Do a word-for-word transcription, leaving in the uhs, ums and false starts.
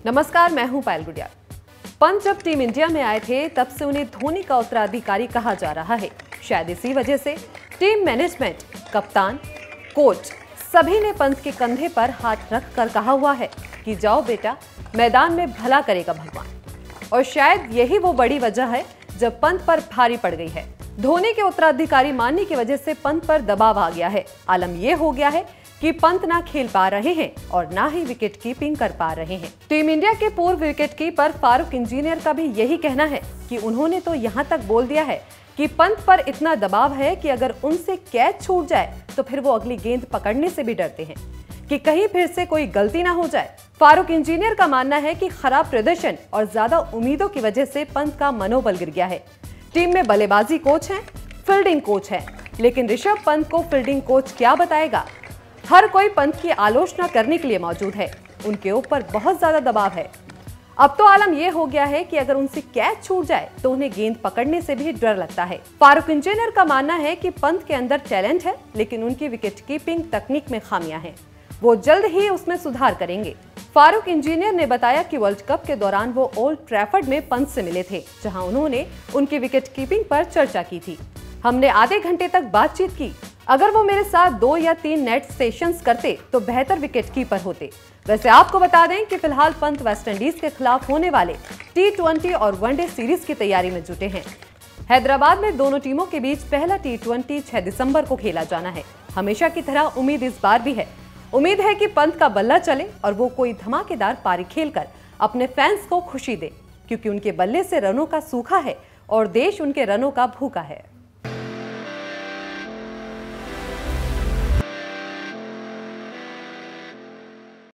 नमस्कार, मैं हूं पायल गुडिया। पंत जब टीम इंडिया में आए थे तब से उन्हें धोनी का उत्तराधिकारी कहा जा रहा है। शायद इसी वजह से टीम मैनेजमेंट, कप्तान, कोच सभी ने पंत के कंधे पर हाथ रख कर कहा हुआ है कि जाओ बेटा, मैदान में भला करेगा भगवान। और शायद यही वो बड़ी वजह है जब पंत पर भारी पड़ गई है। धोनी के उत्तराधिकारी मानने की वजह से पंत पर दबाव आ गया है। आलम यह हो गया है कि पंत ना खेल पा रहे हैं और ना ही विकेट कीपिंग कर पा रहे हैं। टीम इंडिया के पूर्व विकेट कीपर फारूक इंजीनियर का भी यही कहना है कि उन्होंने तो यहां तक बोल दिया है कि पंत पर इतना दबाव है कि अगर उनसे कैच छूट जाए तो फिर वो अगली गेंद पकड़ने से भी डरते हैं कि कहीं फिर से कोई गलती ना हो जाए। फारूक इंजीनियर का मानना है कि खराब प्रदर्शन और ज्यादा उम्मीदों की वजह से पंत का मनोबल गिर गया है। टीम में बल्लेबाजी कोच हैं, फील्डिंग कोच है, लेकिन ऋषभ पंत को फील्डिंग कोच क्या बताएगा। हर कोई पंत की आलोचना करने के लिए मौजूद है, उनके ऊपर बहुत ज्यादा दबाव है। अब तो आलम यह हो गया है कि अगर उनसे कैच छूट जाए तो उन्हें गेंद पकड़ने से भी डर लगता है। फारूक इंजीनियर का मानना है कि पंत के अंदर टैलेंट है, लेकिन उनकी विकेट कीपिंग तकनीक में खामियां हैं। वो जल्द ही उसमें सुधार करेंगे। फारूक इंजीनियर ने बताया कि वर्ल्ड कप के दौरान वो ओल्ड ट्रैफर्ड में पंत से मिले थे, जहां उन्होंने उनकी विकेट कीपिंग पर चर्चा की थी। हमने आधे घंटे तक बातचीत की। अगर वो मेरे साथ दो या तीन नेट सेशंस करते तो बेहतर विकेट कीपर होते। वैसे आपको बता दें कि फिलहाल पंत वेस्टइंडीज के खिलाफ होने वाले टी ट्वेंटी और वनडे सीरीज की तैयारी में जुटे हैं। हैदराबाद में दोनों टीमों के बीच पहला टी ट्वेंटी छह दिसंबर को खेला जाना है। हमेशा की तरह उम्मीद इस बार भी है। उम्मीद है कि पंत का बल्ला चले और वो कोई धमाकेदार पारी खेलकर अपने फैंस को खुशी दे, क्योंकि उनके बल्ले से रनों का सूखा है और देश उनके रनों का भूखा है।